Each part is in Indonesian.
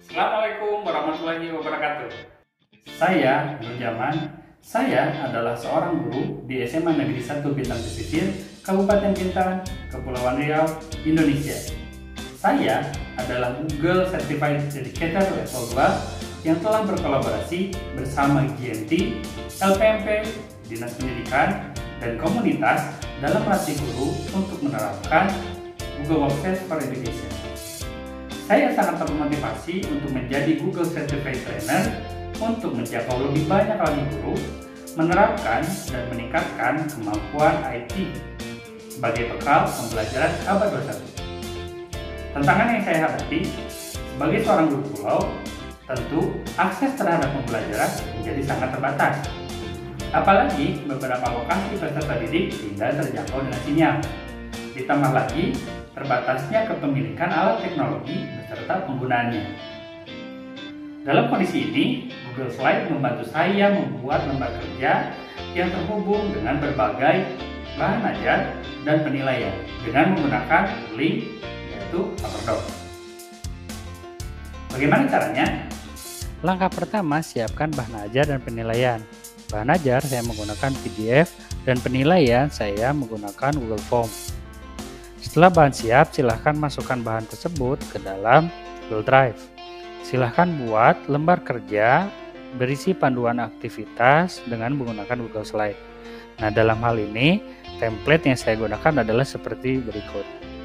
Assalamualaikum warahmatullahi wabarakatuh. Saya Nur Jaman. Saya adalah seorang guru di SMA Negeri 1 Bintang Pesisir, Kabupaten Bintan, Kepulauan Riau, Indonesia. Saya adalah Google Certified Educator Level 2 yang telah berkolaborasi bersama GNT, LPMP, Dinas Pendidikan, dan komunitas dalam melatih guru untuk menerapkan Google Workspace for Education. Saya sangat termotivasi untuk menjadi Google Certified Trainer untuk menjangkau lebih banyak lagi guru, menerapkan dan meningkatkan kemampuan IT sebagai bekal pembelajaran abad 21. Tantangan yang saya hadapi sebagai seorang guru pulau, tentu akses terhadap pembelajaran menjadi sangat terbatas. Apalagi beberapa lokasi peserta didik tidak terjangkau dengan sinyal. Ditambah lagi terbatasnya kepemilikan alat teknologi beserta penggunaannya. Dalam kondisi ini, Google Slide membantu saya membuat lembar kerja yang terhubung dengan berbagai bahan ajar dan penilaian dengan menggunakan link yaitu Paperdoc. Bagaimana caranya? Langkah pertama, siapkan bahan ajar dan penilaian. Bahan ajar saya menggunakan PDF dan penilaian saya menggunakan Google Form. Setelah bahan siap, silahkan masukkan bahan tersebut ke dalam Google Drive. Silahkan buat lembar kerja berisi panduan aktivitas dengan menggunakan Google Slide. Nah, dalam hal ini, template yang saya gunakan adalah seperti berikut.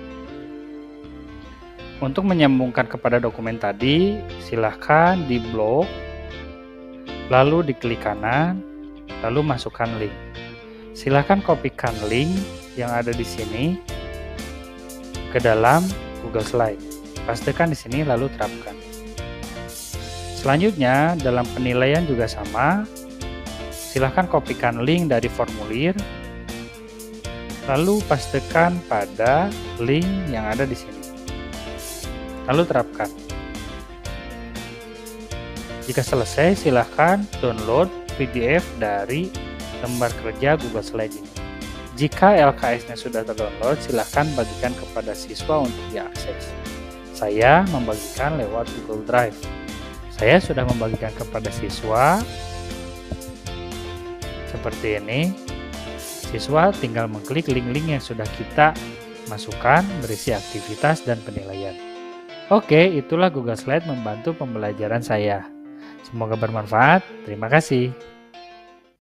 Untuk menyambungkan kepada dokumen tadi, silahkan di blok, lalu diklik kanan, lalu masukkan link. Silahkan kopikan link yang ada di sini ke dalam Google Slide. Pastikan di sini lalu terapkan. Selanjutnya, dalam penilaian juga sama. Silahkan kopikan link dari formulir, lalu pastikan pada link yang ada di sini. Lalu terapkan. Jika selesai, silahkan download PDF dari lembar kerja Google Slide ini. Jika LKS-nya sudah terdownload, silahkan bagikan kepada siswa untuk diakses. Saya membagikan lewat Google Drive. Saya sudah membagikan kepada siswa seperti ini. Siswa tinggal mengklik link-link yang sudah kita masukkan berisi aktivitas dan penilaian. Oke, itulah Google Slide membantu pembelajaran saya. Semoga bermanfaat. Terima kasih.